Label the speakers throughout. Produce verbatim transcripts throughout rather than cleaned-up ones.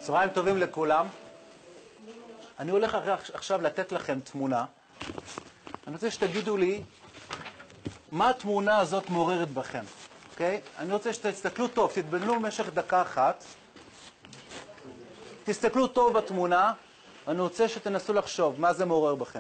Speaker 1: צהריים טובים לכולם. אני הולך עכשיו לתת לכם תמונה. אני רוצה שתגידו לי מה התמונה הזאת מעוררת בכם. אוקיי? אני רוצה שתסתכלו טוב, תתבוננו במשך דקה אחת. תסתכלו טוב בתמונה, אני רוצה שתנסו לחשוב מה זה מעורר בכם.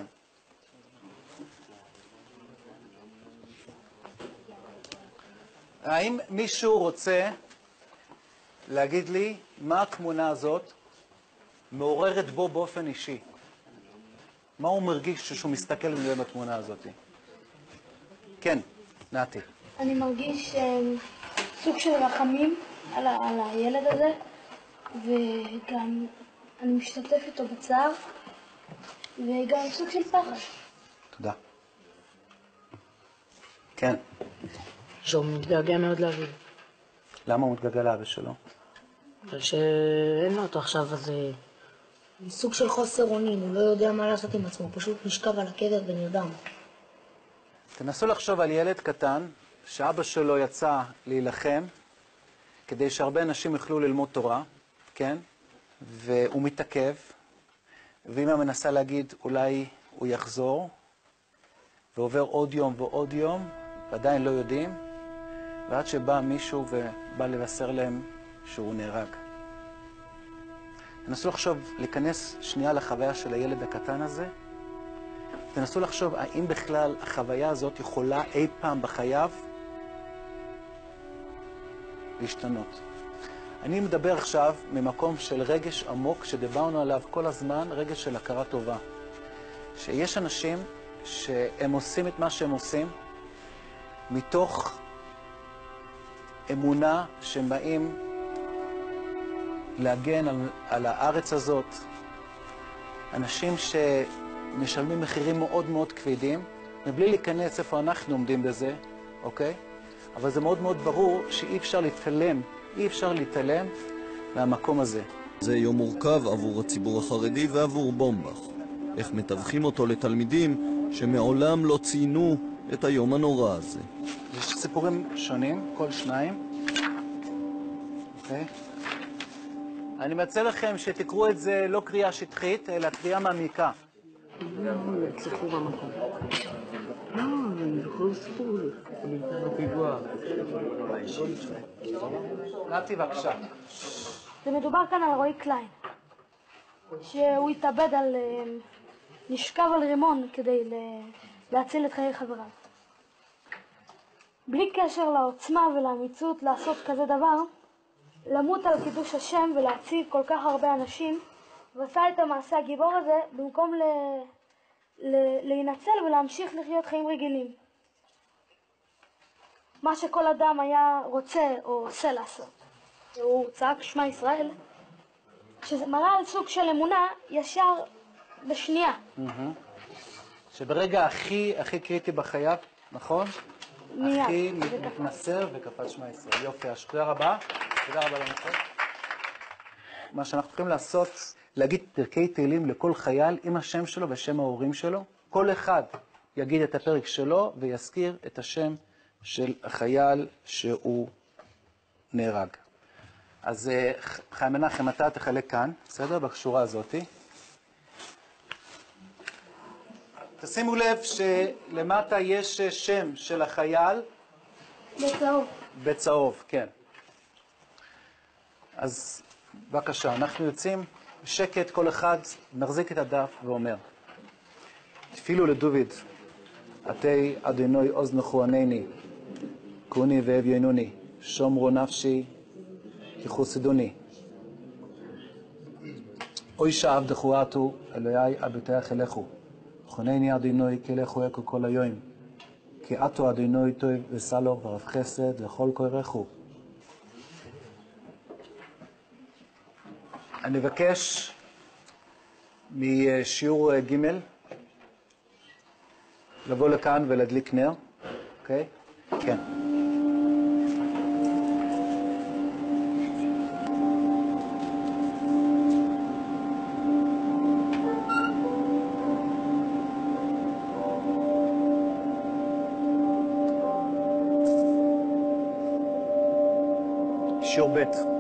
Speaker 1: האם מישהו רוצה להגיד לי מה התמונה הזאת מעוררת בו באופן אישי? מה הוא מרגיש כשהוא מסתכל עליהם בתמונה הזאת? כן, נעתי.
Speaker 2: אני מרגיש סוג של רחמים על, ה- על הילד הזה, וגם אני משתתף איתו בצער, וגם סוג של פחד.
Speaker 1: תודה. כן.
Speaker 3: שהוא מתגעגע מאוד לאביו.
Speaker 1: למה הוא מתגעגע לאבא שלו?
Speaker 3: בגלל שאין לו אותו עכשיו, אז
Speaker 4: סוג של חוסר אונים, הוא לא יודע מה לעשות עם עצמו, פשוט נשכב על הקבר ונרדם.
Speaker 1: תנסו לחשוב על ילד קטן שאבא שלו יצא להילחם כדי שהרבה אנשים יוכלו ללמוד תורה, כן? והוא מתעכב, ואמא מנסה להגיד אולי הוא יחזור, ועובר עוד יום ועוד יום, ועדיין לא יודעים, ועד שבא מישהו ובא לבשר להם שהוא נהרג. תנסו לחשוב, להיכנס שנייה לחוויה של הילד הקטן הזה, תנסו לחשוב האם בכלל החוויה הזאת יכולה אי פעם בחייו להשתנות. אני מדבר עכשיו ממקום של רגש עמוק שדיברנו עליו כל הזמן, רגש של הכרה טובה. שיש אנשים שהם עושים את מה שהם עושים מתוך אמונה שהם באים להגן על, על הארץ הזאת. אנשים שמשלמים מחירים מאוד מאוד כבדים, מבלי להיכנס איפה אנחנו עומדים בזה, אוקיי? אבל זה מאוד מאוד ברור שאי אפשר להתעלם, אי אפשר להתעלם מהמקום הזה.
Speaker 5: זה יום מורכב עבור הציבור החרדי ועבור בומבך. איך מתווכים אותו לתלמידים שמעולם לא ציינו את היום הנורא הזה.
Speaker 1: יש סיפורים שונים, כל שניים. אוקיי? אני מציע לכם שתקראו את זה לא קריאה שטחית, אלא קריאה מעמיקה.
Speaker 3: לא, יצליחו במקום. לא, הם יכולו סיפור. אני אתן לו פיגוע.
Speaker 1: נתי, בבקשה.
Speaker 2: זה מדובר כאן על רועי קליין, שהוא התאבד על, נשכב על רימון כדי להציל את חיי חבריו. בלי קשר לעוצמה ולאמיצות לעשות כזה דבר, למות על קידוש השם ולהציל כל כך הרבה אנשים, ועשה את המעשה הגיבור הזה במקום ל... ל... להינצל ולהמשיך לחיות חיים רגילים. מה שכל אדם היה רוצה או עושה לעשות. הוא צעק שמע ישראל, שזה מראה על סוג של אמונה ישר בשנייה.
Speaker 1: שברגע הכי הכי קריטי בחייו, נכון?
Speaker 2: מיד.
Speaker 1: הכי מתמסר וקפץ שמע ישראל. יופי, תודה רבה. תודה רבה למצוא. מה שאנחנו צריכים לעשות, להגיד פרקי תהילים לכל חייל עם השם שלו ושם ההורים שלו. כל אחד יגיד את הפרק שלו ויזכיר את השם של החייל שהוא נהרג. אז חיים מנחם, אתה תחלק כאן, בסדר? בשורה הזאת. תשימו לב שלמטה יש שם של החייל.
Speaker 2: בצהוב.
Speaker 1: בצהוב, כן. אז בבקשה, אנחנו יוצאים בשקט, כל אחד מחזיק את הדף ואומר. תפילו לדוד, עתי אדינוי אוזנכו ענני, קוני והביונוני, שומרו נפשי, כחוסידוני. אוי שעבדכו עתו, אלוהי אבותיך אלכו, חונני אדינוי כלכו אקו כל היום, כי עתו אדינוי טוב וסלו ורב חסד לכל כורכו. אני מבקש משיעור ג' לבוא לכאן ולהדליק נר, אוקיי? כן. שיעור ב'